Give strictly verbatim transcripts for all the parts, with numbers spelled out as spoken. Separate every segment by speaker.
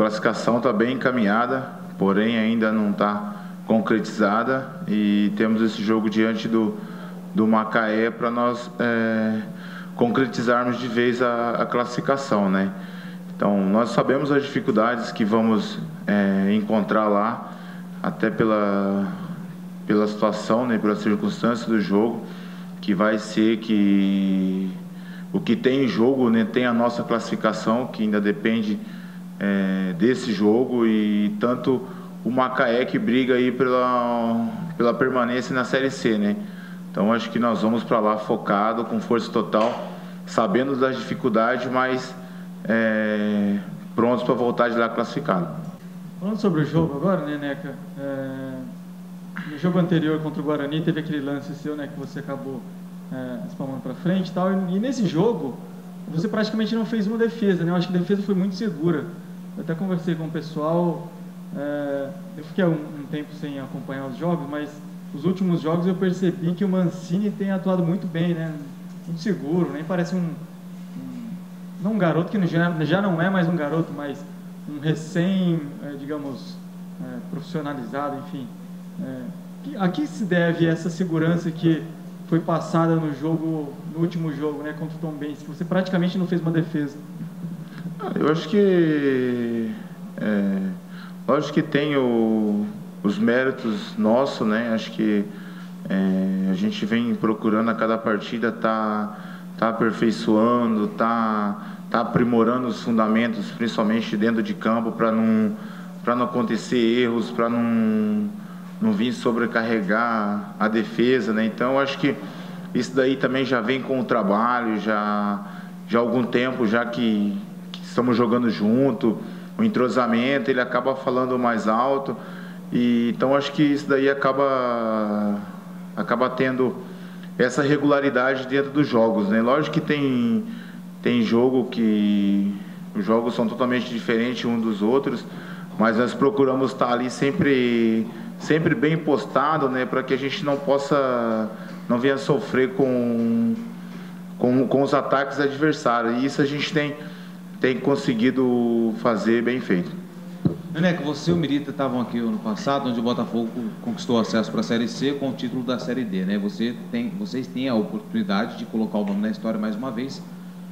Speaker 1: classificação está bem encaminhada, porém ainda não está concretizada, e temos esse jogo diante do, do Macaé para nós é, concretizarmos de vez a, a classificação, né? Então, nós sabemos as dificuldades que vamos é, encontrar lá, até pela, pela situação, né, pela circunstância do jogo, que vai ser que o que tem em jogo, né, tem a nossa classificação, que ainda depende é, desse jogo, e tanto o Macaé que briga aí pela, pela permanência na Série C, né? Então, acho que nós vamos para lá focado, com força total, sabendo das dificuldades, mas É, prontos para voltar de lá classificado.
Speaker 2: Falando sobre o jogo agora, né, Neca? É, no jogo anterior contra o Guarani teve aquele lance seu, né, que você acabou é, espalmando para frente e tal, e, e nesse jogo você praticamente não fez uma defesa, né? Eu acho que a defesa foi muito segura. Eu até conversei com o pessoal, é, eu fiquei um, um tempo sem acompanhar os jogos, mas os últimos jogos eu percebi que o Mancini tem atuado muito bem, né? Muito seguro, nem parece um não um garoto que já, já não é mais um garoto, mas um recém, é, digamos, é, profissionalizado, enfim. É, a que se deve essa segurança que foi passada no jogo, no último jogo, né, contra o Tombense, que você praticamente não fez uma defesa?
Speaker 1: Eu acho que, é, lógico que tem o, os méritos nossos, né? Acho que é, a gente vem procurando a cada partida tá tá aperfeiçoando, tá, tá aprimorando os fundamentos, principalmente dentro de campo, para não, para não acontecer erros, para não, não vir sobrecarregar a defesa, né? Então, eu acho que isso daí também já vem com o trabalho, já, já há algum tempo, já que, que estamos jogando junto, o entrosamento, ele acaba falando mais alto, e então acho que isso daí acaba, acaba tendo essa regularidade dentro dos jogos, né? Lógico que tem, tem jogo que os jogos são totalmente diferentes uns dos outros, mas nós procuramos estar ali sempre, sempre bem postado, né? Para que a gente não possa, não venha sofrer com, com, com os ataques adversários, e isso a gente tem, tem conseguido fazer bem feito.
Speaker 3: Neneca, você e o Mirita estavam aqui ano passado, onde o Botafogo conquistou acesso para a Série C com o título da Série D, né? Você tem, vocês têm a oportunidade de colocar o nome na história mais uma vez,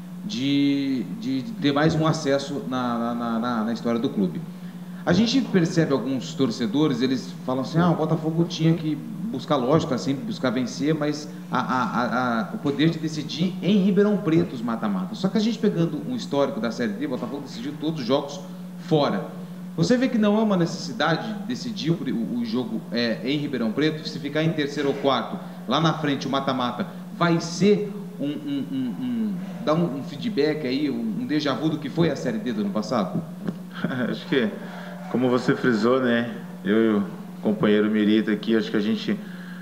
Speaker 3: de, de ter mais um acesso na, na, na, na história do clube. A gente percebe alguns torcedores, eles falam assim, ah, o Botafogo tinha que buscar, lógico, assim, buscar vencer, mas a, a, a, o poder de decidir em Ribeirão Preto os mata-mata. Só que a gente pegando um histórico da Série D, o Botafogo decidiu todos os jogos fora. Você vê que não é uma necessidade decidir o, o jogo é, em Ribeirão Preto, se ficar em terceiro ou quarto, lá na frente o mata-mata vai ser um, um, um, um dar um, um feedback aí, um, um déjà vu do que foi a Série D do ano passado?
Speaker 1: Acho que, como você frisou, né, eu e o companheiro Mirita aqui, acho que a gente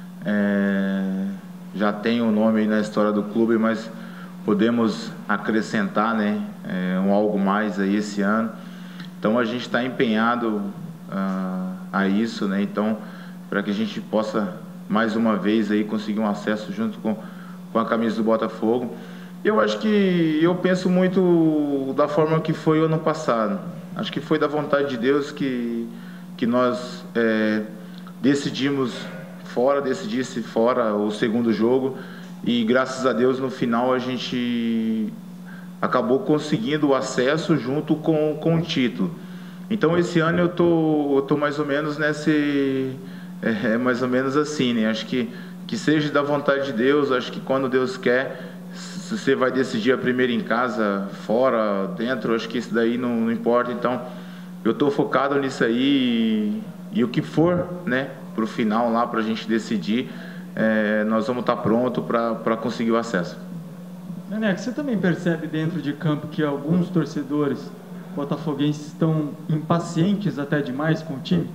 Speaker 1: é, já tem um nome aí na história do clube, mas podemos acrescentar, né, é, um algo mais aí esse ano. Então a gente está empenhado uh, a isso, né? Então, para que a gente possa mais uma vez aí conseguir um acesso junto com, com a camisa do Botafogo. Eu acho que eu penso muito da forma que foi o ano passado. Acho que foi da vontade de Deus que, que nós é, decidimos fora, decidisse fora o segundo jogo, e graças a Deus no final a gente acabou conseguindo o acesso junto com, com o título. Então esse ano eu tô, eu tô mais ou menos nesse, é, é mais ou menos assim, né? Acho que, que seja da vontade de Deus, acho que quando Deus quer, se você vai decidir a primeira em casa, fora, dentro, acho que isso daí não, não importa. Então eu tô focado nisso aí, e, e o que for, né, pro final lá, pra gente decidir, é, nós vamos estar pronto para conseguir o acesso.
Speaker 2: Neneca, você também percebe dentro de campo que alguns torcedores botafoguenses estão impacientes até demais com o time?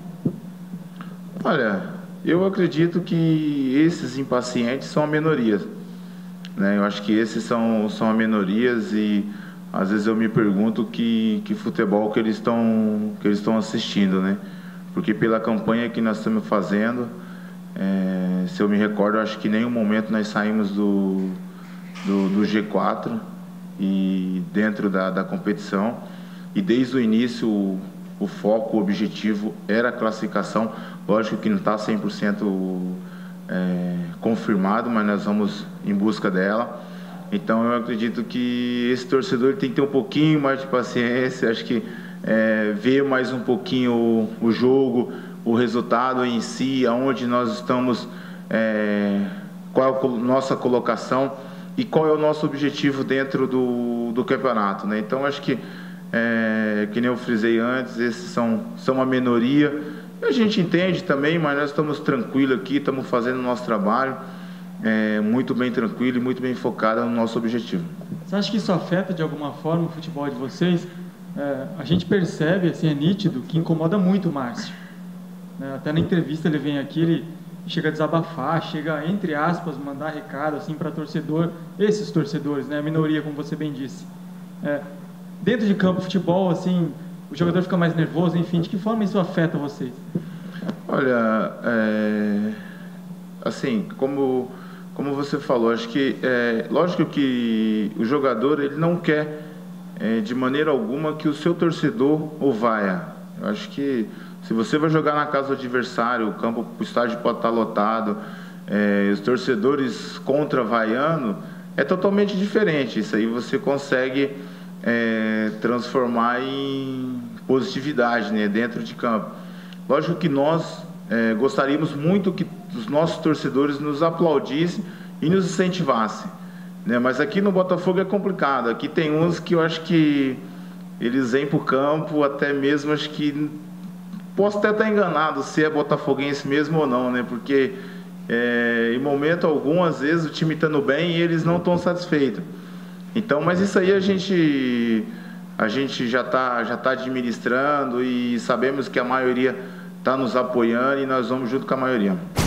Speaker 1: Olha, eu acredito que esses impacientes são a minoria, né? Eu acho que esses são, são a minorias, e às vezes eu me pergunto que, que futebol que eles estão que eles estão assistindo, né? Porque pela campanha que nós estamos fazendo, é, se eu me recordo, acho que em nenhum momento nós saímos do Do, do G quatro e dentro da, da competição, e desde o início o foco, o objetivo era a classificação. Lógico que não está cem por cento é, confirmado, mas nós vamos em busca dela. Então eu acredito que esse torcedor tem que ter um pouquinho mais de paciência, acho que é, ver mais um pouquinho o, o jogo, o resultado em si, aonde nós estamos, é, qual é a nossa colocação e qual é o nosso objetivo dentro do, do campeonato, né? Então acho que, é, que nem eu frisei antes, esses são, são uma minoria, a gente entende também, mas nós estamos tranquilos aqui, estamos fazendo o nosso trabalho, é, muito bem tranquilo e muito bem focado no nosso objetivo.
Speaker 2: Você acha que isso afeta de alguma forma o futebol de vocês? É, a gente percebe, assim, é nítido, que incomoda muito o Márcio. Né? Até na entrevista ele vem aqui, ele chega a desabafar, chega, entre aspas, mandar recado assim, para torcedor, esses torcedores, né? A minoria, como você bem disse. É, dentro de campo, futebol, assim, o jogador fica mais nervoso, enfim, de que forma isso afeta vocês?
Speaker 1: Olha, é, assim, como, como você falou, acho que, é, lógico que o jogador, ele não quer, é, de maneira alguma, que o seu torcedor o vaia. Eu acho que se você vai jogar na casa do adversário, o campo, o estádio pode estar lotado, é, os torcedores contra vaiano, é totalmente diferente. Isso aí você consegue é, transformar em positividade, né, dentro de campo. Lógico que nós é, gostaríamos muito que os nossos torcedores nos aplaudissem e nos incentivassem, né, mas aqui no Botafogo é complicado. Aqui tem uns que eu acho que eles vêm para o campo, até mesmo acho que posso até estar enganado se é botafoguense mesmo ou não, né? Porque é, em momento algum, às vezes, o time está no bem e eles não estão satisfeitos. Então, mas isso aí a gente, a gente já está já tá administrando e sabemos que a maioria está nos apoiando e nós vamos junto com a maioria.